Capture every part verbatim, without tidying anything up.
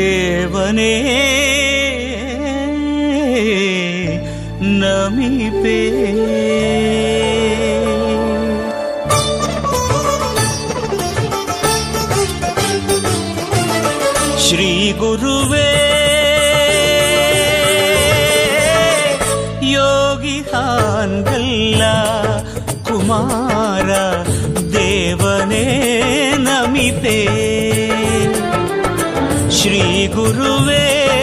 ದೇವನೇ ನಮಿಪೇ. ಶ್ರೀ ಗುರುವೇ ಯೋಗಿ ಹಾನ್ಗಲ್ಲ ಕುಮಾರ ದೇವನೇ ನಮಿಪೇ. ಶ್ರೀ ಗುರುವೇ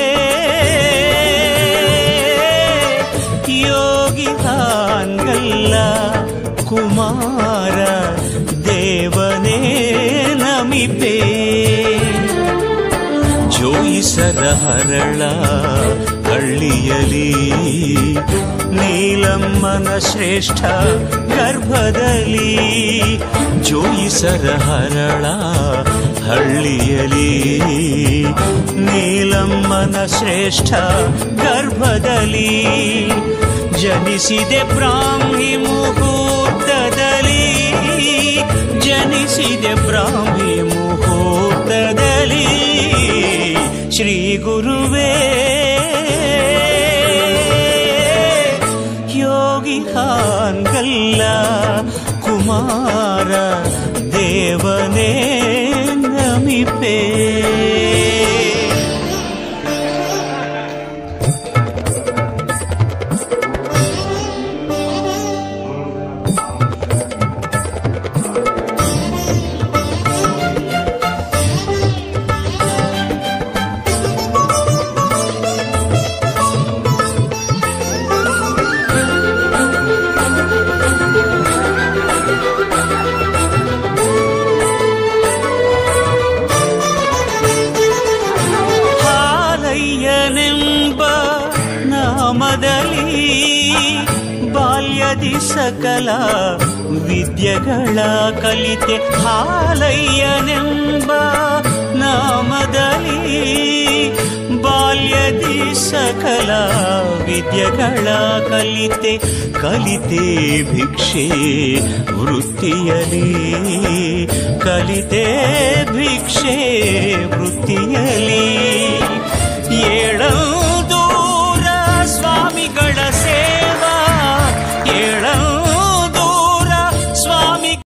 ಯೋಗಿ ಹಾನ್ಗಲ್ಲ ಕುಮಾರ ದೇವನೇ ನಮಿಪೇ. ಜೋಯಿಸರ ಹರಳ ಹಳ್ಳಿಯಲಿ ನೀಲಮ್ಮನ ಶ್ರೇಷ್ಠ ಗರ್ಭದಲ್ಲಿ. ಜೋಯಿಸರ ಹರಳ ಹಳ್ಳಿಯಲಿ ನೀಲಮ್ಮನ ಶ್ರೇಷ್ಠ ಗರ್ಭದಲ್ಲಿ ಜನಿಸಿದೆ ಬ್ರಾಹ್ಮಿ ಮುಹೂರ್ತದಲ್ಲಿ. ಜನಿಸಿದೆ ಬ್ರಾಹ್ಮಿ ಮುಹೂರ್ತದಲ್ಲಿ. ಶ್ರೀ ಗುರುವೇ ಯೋಗಿ ಹಾನ್ಗಲ್ಲ ಕುಮಾರ ದೇವನೇ ನಮಿಪೇ. ಬಾಲ್ಯದಿ ಸಕಲ ವಿದ್ಯೆಗಳ ಕಲಿತೆ. ಹಾಲಯ್ಯನೆಂಬ ನಾಮದಲ್ಲಿ ಬಾಲ್ಯದಿ ಸಕಲ ವಿದ್ಯೆಗಳ ಕಲಿತೆ. ಕಲಿತೆ ಭಿಕ್ಷೆ ವೃತ್ತಿಯಲಿ ಕಲಿತೆ ಭಿಕ್ಷೆ